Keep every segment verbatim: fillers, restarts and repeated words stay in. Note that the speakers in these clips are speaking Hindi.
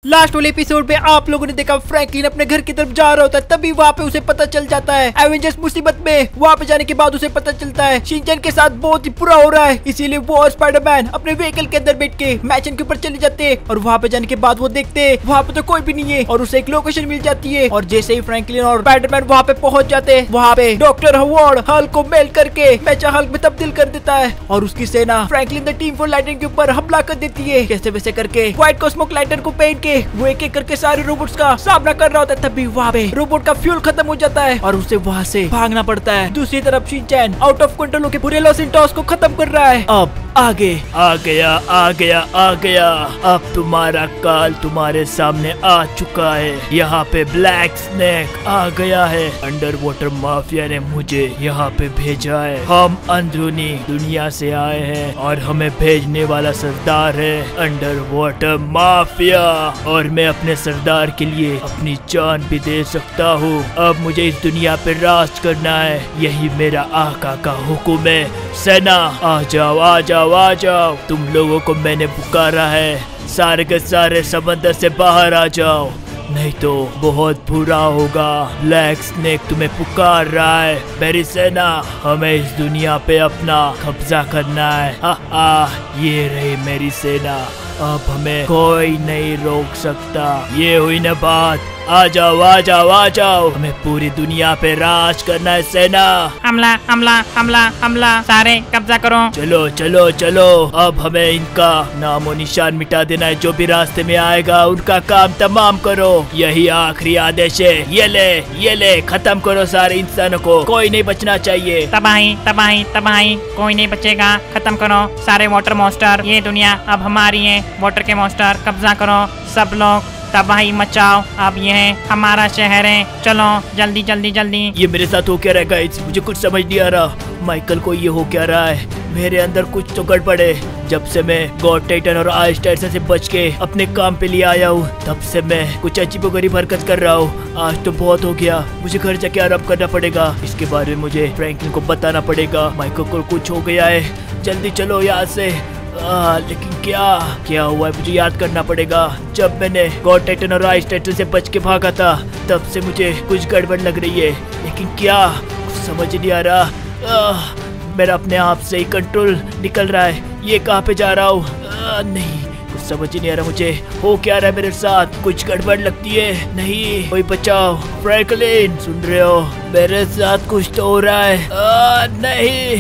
लास्ट वाले एपिसोड में आप लोगों ने देखा फ्रैंकलिन अपने घर की तरफ जा रहा होता है, तभी वहाँ पे उसे पता चल जाता है एवेंजर्स मुसीबत में। वहाँ पे जाने के बाद उसे पता चलता है शिनचैन के साथ बहुत ही बुरा हो रहा है, इसीलिए वो और स्पाइडरमैन अपने व्हीकल के अंदर बैठ के मैचन के ऊपर चले जाते हैं। और वहाँ पे जाने के बाद वो देखते हैं वहाँ पे तो कोई भी नहीं है और उसे एक लोकेशन मिल जाती है। और जैसे ही फ्रैंकलिन और स्पाइडरमैन वहाँ पे पहुंच जाते हैं, वहाँ पे डॉक्टर हॉवर्ड हल्क को मेल्ट करके मेचा हल्क में तब्दील कर देता है और उसकी सेना Franklin the team for lightning के ऊपर हमला कर देती है। कैसे वैसे करके व्हाइट कॉस्मोक लाइटन को पहन के वो एक एक करके सारे रोबोट्स का सामना कर रहा होता है। तभी वहाँ पे रोबोट का फ्यूल खत्म हो जाता है और उसे वहाँ से भागना पड़ता है। दूसरी तरफ शिनचैन आउट ऑफ कंट्रोल होकर पूरे लॉस एंटोस को खत्म कर रहा है। अब आगे आ गया आ गया आ गया अब तुम्हारा काल तुम्हारे सामने आ चुका है। यहाँ पे ब्लैक स्नेक आ गया है। अंडर वाटर माफिया ने मुझे यहाँ पे भेजा है। हम अंदरूनी दुनिया से आए हैं और हमें भेजने वाला सरदार है अंडर वाटर माफिया, और मैं अपने सरदार के लिए अपनी जान भी दे सकता हूँ। अब मुझे इस दुनिया पे राज करना है, यही मेरा आका का हुक्म है। सेना आ जाओ आ जाओ आ जाओ, तुम लोगों को मैंने पुकारा है। सारे के सारे समंदर से बाहर आ जाओ, नहीं तो बहुत बुरा होगा। ब्लैक स्नेक तुम्हें पुकार रहा है। मेरी सेना, हमें इस दुनिया पे अपना कब्जा करना है। हा हा, ये रही मेरी सेना, अब हमें कोई नहीं रोक सकता। ये हुई ना बात, आ जाओ आ जाओ आ जाओ, हमें पूरी दुनिया पे राज करना है सेना। हमला हमला हमला हमला, सारे कब्जा करो। चलो चलो चलो, अब हमें इनका नामो निशान मिटा देना है। जो भी रास्ते में आएगा उनका काम तमाम करो, यही आखिरी आदेश है। ये ले ये ले, खत्म करो सारे इंसानों को, कोई नहीं बचना चाहिए। तबाही तबाही तबाही, कोई नहीं बचेगा। खत्म करो सारे वाटर मॉन्स्टर, ये दुनिया अब हमारी है। वाटर के मॉन्स्टर कब्जा करो, सब लोग तबाही मचाओ। अब ये है हमारा शहर है, चलो जल्दी जल्दी जल्दी। ये मेरे साथ हो क्या रहा है गाइस, मुझे कुछ समझ नहीं आ रहा। माइकल को ये हो क्या रहा है, मेरे अंदर कुछ तो गड़बड़ है। जब से मैं गॉड टाइटन और आइस टाइटन से बच के अपने काम पे लिए आया हूँ, तब से मैं कुछ अजीबोगरीब हरकत कर रहा हूँ। आज तो बहुत हो गया, मुझे घर जाके आराम करना पड़ेगा। इसके बारे में मुझे फ्रैंकलिन को बताना पड़ेगा। माइकल को कुछ हो गया है, जल्दी चलो यहाँ से। आ, लेकिन क्या क्या हुआ है मुझे याद करना पड़ेगा। जब मैंने गॉड टाइटन और आइस टाइटन से बच के भागा था, तब से मुझे कुछ गड़बड़ लग रही है, लेकिन क्या कुछ समझ नहीं आ रहा। आ, मेरा अपने आप से ही कंट्रोल निकल रहा है। ये कहाँ पे जा रहा हूँ, नहीं कुछ समझ ही नहीं आ रहा। मुझे हो क्या रहा है मेरे साथ, कुछ गड़बड़ लगती है। नहीं कोई बचाओ, फ्रैंकलिन सुन रहे हो, मेरे साथ कुछ तो हो रहा है। आ, नहीं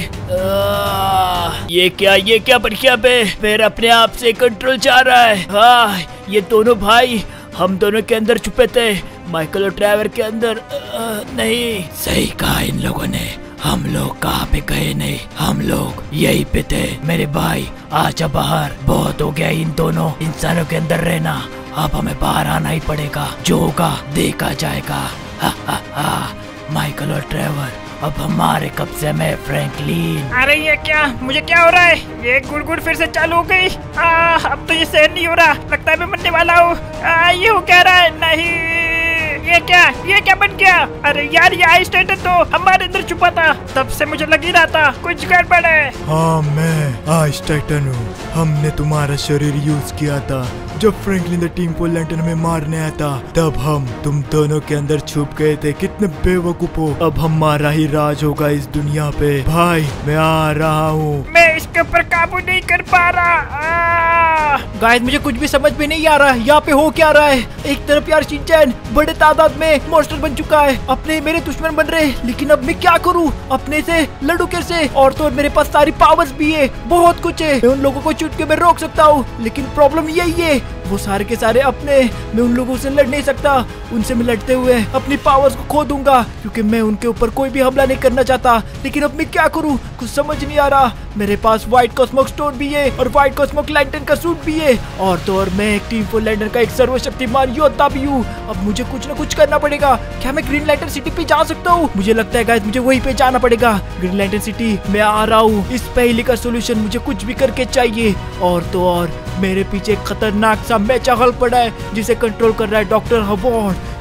आ, ये क्या ये क्या बढ़िया पे फिर अपने आप से कंट्रोल जा रहा है। हाँ, ये दोनों भाई हम दोनों के अंदर छुपे थे, माइकल और ट्रेवर के अंदर। आ, नहीं सही कहा इन लोगों ने, हम लोग कहाँ पे गए नहीं, हम लोग यही पे थे। मेरे भाई आजा बाहर, बहुत हो गया इन दोनों इंसानों के अंदर रहना, अब हमें बाहर आना ही पड़ेगा। जो होगा देखा जाएगा। हा हा हा, माइकल और ट्रेवर अब हमारे कब्जे में। फ्रैंकलिन, अरे ये क्या, मुझे क्या हो रहा है, ये गुड़गुड़ फिर से चालू हो गई। आ, अब तो ये सहन नहीं हो रहा, लगता है मैं मरने वाला हूँ। ये हो क्या रहा है, नहीं ये क्या ये क्या बन गया। अरे यार, ये आइस टाइटन तो हमारे अंदर छुपा था, तब से मुझे लग ही रहा था कुछ गड़बड़ है। हाँ, मैं आइस टाइटन हूँ। हमने तुम्हारा शरीर यूज किया था जब फ्रैंकलिन द टीम को लैंटन में मारने आया था, तब हम तुम दोनों के अंदर छुप गए थे। कितने बेवकूफ हो, अब हमारा ही राज होगा इस दुनिया पे। भाई मैं आ रहा हूँ। मैं इसके ऊपर काबू नहीं कर पा रहा। गाइस मुझे कुछ भी समझ में नहीं आ रहा है, यहाँ पे हो क्या रहा है। एक तरफ यार शिनचैन बड़े तादाद में मॉन्स्टर बन चुका है, अपने मेरे दुश्मन बन रहे, लेकिन अब मैं क्या करूँ, अपने से लड़ू कैसे। और तो मेरे पास सारी पावर्स भी है, बहुत कुछ है, मैं उन लोगों को चुटके में रोक सकता हूँ, लेकिन प्रॉब्लम यही है वो सारे के सारे अपने, मैं उन लोगों से लड़ नहीं सकता। उनसे मैं लड़ते हुए अपनी पावर्स को खो दूंगा, क्योंकि मैं उनके ऊपर कोई भी हमला नहीं करना चाहता। लेकिन अब मैं क्या करूं, कुछ समझ नहीं आ रहा। मेरे पास व्हाइट कॉस्मोक स्टोन भी है और व्हाइट कॉस्मोक लैंटर्न का सूट भी है, और तो और मैं एक टीम फॉर लैंटर्न का एक सर्वशक्तिमान योद्धा भी हूँ। अब मुझे कुछ न कुछ करना पड़ेगा। क्या मैं ग्रीन लैंटर्न सिटी पे जा सकता हूँ? मुझे लगता है गाइस मुझे वहीं पे जाना पड़ेगा। ग्रीन लैंटर्न सिटी मैं आ रहा हूँ, इस पहेली का सोल्यूशन मुझे कुछ भी करके चाहिए। और तो और मेरे पीछे एक खतरनाक सा मेचा हल्क पड़ा है जिसे कंट्रोल कर रहा है डॉक्टर हॉवर्ड।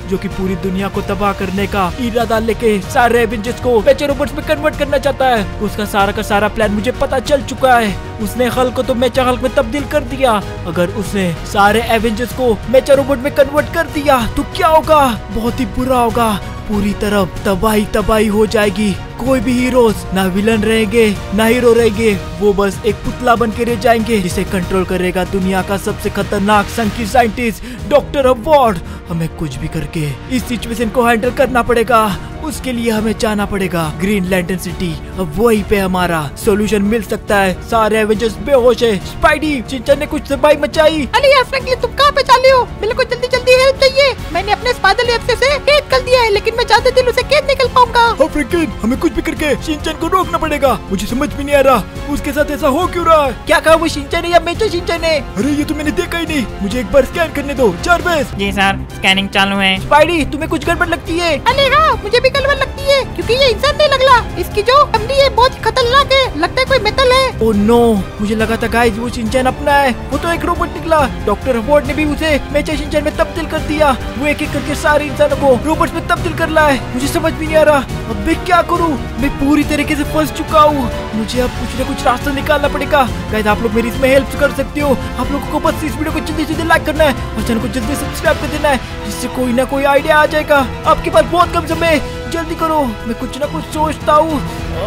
जो कि पूरी दुनिया को तबाह करने का इरादा लेके सारे एवेंजर्स को मेचा रोबोट्स में कन्वर्ट करना चाहता है। उसका सारा का सारा प्लान मुझे पता चल चुका है। उसने हल्क को तो मेचा हल्क में तब्दील कर दिया। अगर उसने सारे एवेंजर्स को मेचा रोबोट में कन्वर्ट कर दिया तो क्या होगा? बहुत ही बुरा होगा। पूरी तरफ तबाही तबाही हो जाएगी। कोई भी हीरोज ना विलन रहेंगे ना हीरो रहेंगे, वो बस एक पुतला बन के रह जाएंगे जिसे कंट्रोल करेगा दुनिया का सबसे खतरनाक संकीर्ण साइंटिस्ट डॉक्टर हॉवर्ड। हमें कुछ भी करके इस सिचुएशन को हैंडल करना पड़ेगा। उसके लिए हमें जाना पड़ेगा ग्रीन लैंटर्न सिटी। अब वहीं पे हमारा सॉल्यूशन मिल सकता है। सारे एवेंजर्स बेहोश है। स्पाइडी चिंचन ने कुछ तबाही मचाई। अरे यार फ्रैंकलिन, तुम कहाँ पे चले हो? मेरे को जल्दी जल्दी हेल्प चाहिए। मैंने अपने स्पाइडर वेब से कैद कर दिया है, लेकिन मैं ज्यादा दिन उसे कैद निकल पाऊंगा। हाँ फ्रैंकलिन, हमें कुछ भी करके शिनचैन को रोकना पड़ेगा। मुझे समझ में नहीं आ रहा उसके साथ ऐसा हो क्यों रहा है। क्या कहा वो शिनचैन है या मेचा शिनचैन है? अरे ये तो मैंने देखा ही नहीं। मुझे एक बार स्कैन करने दो चार्वेस। जी सर, स्कैनिंग चालू है। स्पाइडी तुम्हें कुछ गड़बड़ लगती है? अरे हाँ, मुझे भी गड़बड़ लगती है क्योंकि ये इंसान नहीं लग रहा। इसकी जो चमड़ी है बहुत ही खतरनाक है, लगता है कोई मेटल है। ओह नो, मुझे लगा था गाइस वो शिनचैन अपना है, वो तो एक रोबोट निकला। डॉक्टर हॉवर्ड ने भी उसे मेचा शिनचैन में तब्दील कर दिया। वो एक एक करके सारे इंसानों को रोबोट में तब्दील कर रहा है। मुझे समझ भी नहीं आ रहा अब मैं क्या करूं। मैं पूरी तरीके से फंस चुका हूँ। मुझे अब कुछ न कुछ रास्ता निकालना पड़ेगा। गाइस आप लोग मेरी इसमें हेल्प कर सकते हो। आप लोगों को बस इस वीडियो को जल्दी जल्दी लाइक करना है और चैनल को जल्दी सब्सक्राइब कर देना है, जिससे कोई ना कोई आइडिया आ जाएगा। आपके पास बहुत कम समय है, जल्दी करो। मैं कुछ ना कुछ सोचता हूँ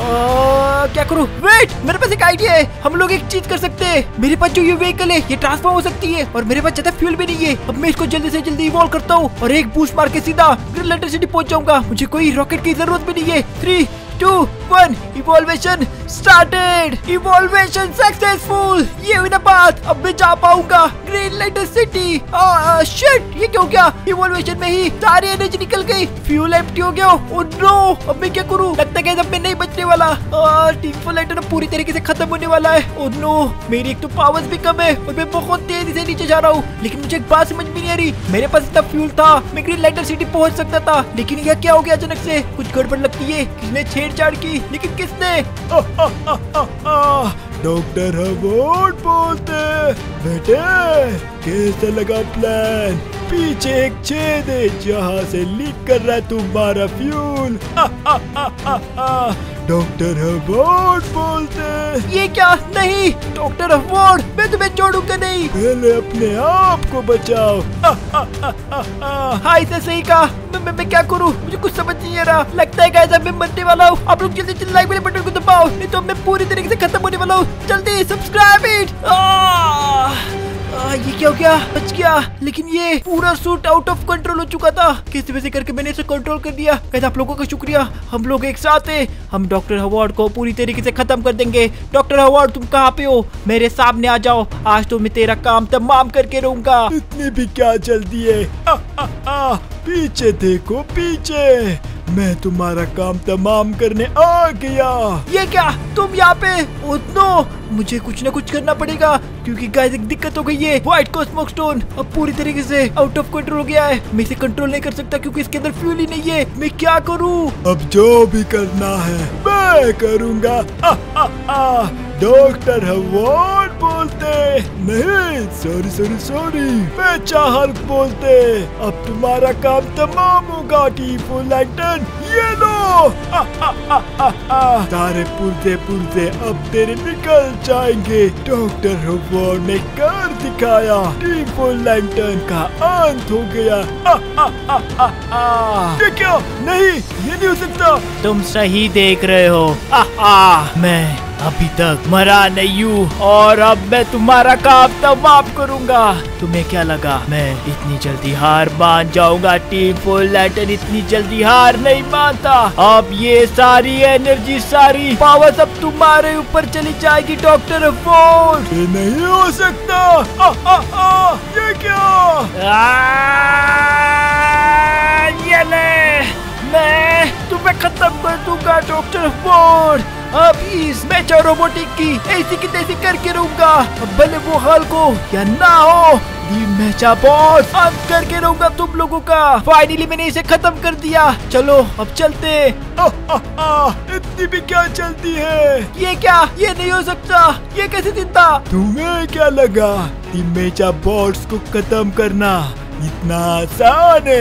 क्या करूँ। वेट, मेरे पास एक आइडिया है। हम लोग एक चीज कर सकते हैं। मेरे पास जो ये व्हीकल है ये ट्रांसफॉर्म हो सकती है और मेरे पास ज्यादा फ्यूल भी नहीं है। अब मैं इसको जल्दी से जल्दी इवॉल्व करता हूँ और एक बूस्ट मार के सीधा ग्रीन लैंटर्न सिटी पहुंच जाऊंगा। मुझे कोई रॉकेट की जरूरत भी नहीं है। Three two one, evolution started. Evolution successful. ये हुई ना बात, अब मैं जा पाऊंगा ग्रीन लैंटर्न सिटी। शिट, ये क्यों गया? इवॉल्वेशन में ही सारी एनर्जी निकल गई, फ्यूल एम्प्टी हो गया। ओह नो, अब मैं क्या करूं? लगता है अब मैं नहीं बचने वाला। टीम फॉर लैंटर्न पूरी तरीके से खत्म होने वाला है। ओह नो, मेरी एक तो पावर्स भी कम है और मैं बहुत तेजी से नीचे जा रहा हूँ। लेकिन मुझे एक बात समझ में नहीं आ रही, मेरे पास इतना फ्यूल था, मैं ग्रीन लैंटर्न सिटी पहुंच सकता था, लेकिन यह क्या हो गया अचानक से? कुछ गड़बड़ लगती है। किसने छेड़छाड़ की? लेकिन किसने? डॉक्टर हॉवर्ड बोलते, बेटे कैसा लगा प्लान? पीछे एक छेद है जहाँ से लीक कर रहा है तुम्हारा फ्यूल। डॉक्टर हॉवर्ड बोलते। ये क्या? नहीं डॉक्टर हॉवर्ड, मैं तुम्हें छोड़ूंगा नहीं। पहले अपने आप को बचाओ। हाँ इसे सही कहा। मैं, मैं, मैं क्या करूँ? मुझे कुछ समझ नहीं आ रहा। लगता है गाइस अब मैं मरने वाला हूँ। आप लोग जल्दी जल्दी लाइक वाले बटन को दबाओ, नहीं तो मैं पूरी तरीके से खत्म होने वाला हूँ। जल्दी सब्सक्राइब इट। आ, ये क्या हो गया? बच गया, लेकिन ये पूरा सूट आउट ऑफ कंट्रोल हो चुका था। किस वजह से करके मैंने इसे कंट्रोल कर दिया। कहते आप लोगों का शुक्रिया, हम लोग एक साथ हैं। हम डॉक्टर हॉवर्ड को पूरी तरीके से खत्म कर देंगे। डॉक्टर हॉवर्ड तुम कहाँ पे हो? मेरे सामने आ जाओ, आज तो मैं तेरा काम तमाम करके रहूंगा। इतनी भी क्या जल्दी है? आ, आ, आ, पीछे देखो पीछे, मैं तुम्हारा काम तमाम करने आ गया। ये क्या? तुम यहाँ पे? ओह नो, मुझे कुछ ना कुछ करना पड़ेगा क्योंकि गाइस एक दिक्कत हो गई है। व्हाइट कॉस्मोक स्टोन अब पूरी तरीके से आउट ऑफ कंट्रोल हो गया है। मैं इसे कंट्रोल नहीं कर सकता क्योंकि इसके अंदर फ्यूल ही नहीं है। मैं क्या करूँ? अब जो भी करना है मैं करूँगा। आ, आ, आ, डॉक्टर हॉवर्ड बोलते, नहीं सॉरी सॉरी सॉरी, मैं चाहल्क बोलते। अब तुम्हारा काम तमाम होगा टीम फॉर लैंटर्न। ये लो, आ, आ, आ, आ, आ, सारे पुर्जे पुर्जे अब तेरे निकल जाएंगे। डॉक्टर हॉवर्ड ने कर दिखाया, टीम फॉर लैंटर्न का अंत हो गया। आ, आ, आ, आ, आ। ये क्या? नहीं, ये नहीं हो सकता। तुम सही देख रहे हो। आ, आ, मैं अभी तक मरा नहीं हूँ और अब मैं तुम्हारा काम तमाम करूँगा। तुम्हें क्या लगा मैं इतनी जल्दी हार मान जाऊंगा? टीम फॉर लैंटर्न इतनी जल्दी हार नहीं मानता। अब ये सारी एनर्जी, सारी पावर सब तुम्हारे ऊपर चली जाएगी डॉक्टर हॉवर्ड। ये नहीं हो सकता। आ, आ, आ, ये क्या? आ, ये ले, मैं तुम्हें खत्म कर दूंगा डॉक्टर हॉवर्ड। अब इस मेचा रोबोटिक की ऐसी की तैसी करके रहूंगा। अब भले वो हल्क हो या ना हो, ये मेचा बॉस अंत करके रहूंगा तुम लोगों का। फाइनली मैंने इसे खत्म कर दिया। चलो अब चलते। आ, आ, आ, इतनी भी क्या चलती है? ये क्या? ये नहीं हो सकता। ये कैसे जिंदा? तुम्हें क्या लगा कि मेचा बॉट्स को खत्म करना इतना आसान है?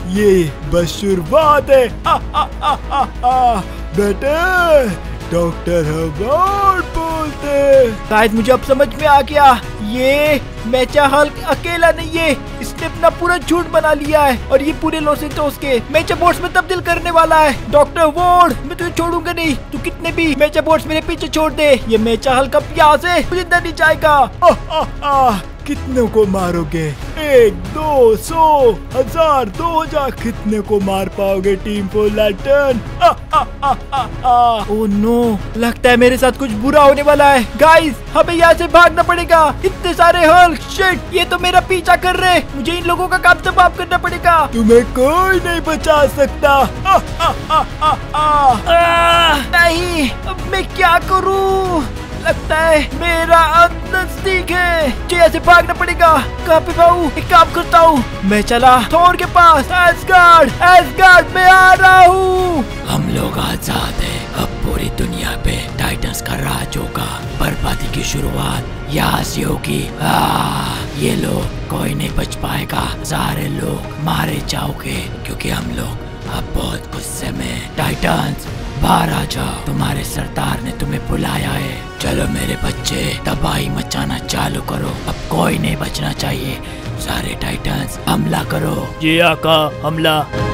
ये बस शुरुआत है। आ, आ, आ, आ, आ, बेटे डॉक्टर हवर्ड बोलते। शायद मुझे अब समझ में आ गया, ये मेचा हल्क अकेला नहीं है, इसने अपना पूरा झूठ बना लिया है और ये पूरे लॉस एंजल्स के मेचा बोट्स में तब्दील करने वाला है। डॉक्टर वॉर्ड, मैं तुझे छोड़ूंगा नहीं, तू कितने भी मेचा बोट्स मेरे पीछे छोड़ दे, ये मेचा हल्क अब यहाँ से जिंदा नहीं जाएगा। आ, आ, आ, कितनों को मारोगे? एक, दो, सौ, हजार, दो हजार, कितने को मार पाओगे टीम फुल लैंटर्न? आ, आ, आ, आ, आ। ओह नो, लगता है मेरे साथ कुछ बुरा होने वाला है। गाइस, हमें यहाँ से भागना पड़ेगा। इतने सारे हल्क, शिट, ये तो मेरा पीछा कर रहे। मुझे इन लोगों का काम तमाम करना पड़ेगा। तुम्हें कोई नहीं बचा सकता। आ, आ, आ, आ, आ। आ, नहीं, अब मैं क्या करूँ? लगता है मेरा अंत नजदीक है, मुझे ऐसे भागना पड़ेगा। कहाँ पे पाऊँ? एक काम करता हूँ, मैं चला थोर के पास। एसगार्ड, एसगार्ड, मैं आ रहा हूँ। हम लोग आजाद हैं। अब पूरी दुनिया पे टाइटंस का राज होगा। बर्बादी की शुरुआत यहाँ से होगी। ये लोग कोई नहीं बच पाएगा, सारे लोग मारे जाओगे क्योंकि हम लोग अब बहुत गुस्से में। टाइटंस बाहर आ जाओ, तुम्हारे सरदार ने तुम्हें बुलाया है। चलो मेरे बच्चे, तबाही मचाना चालू करो, अब कोई नहीं बचना चाहिए। सारे टाइटंस हमला करो। जी आका, हमला।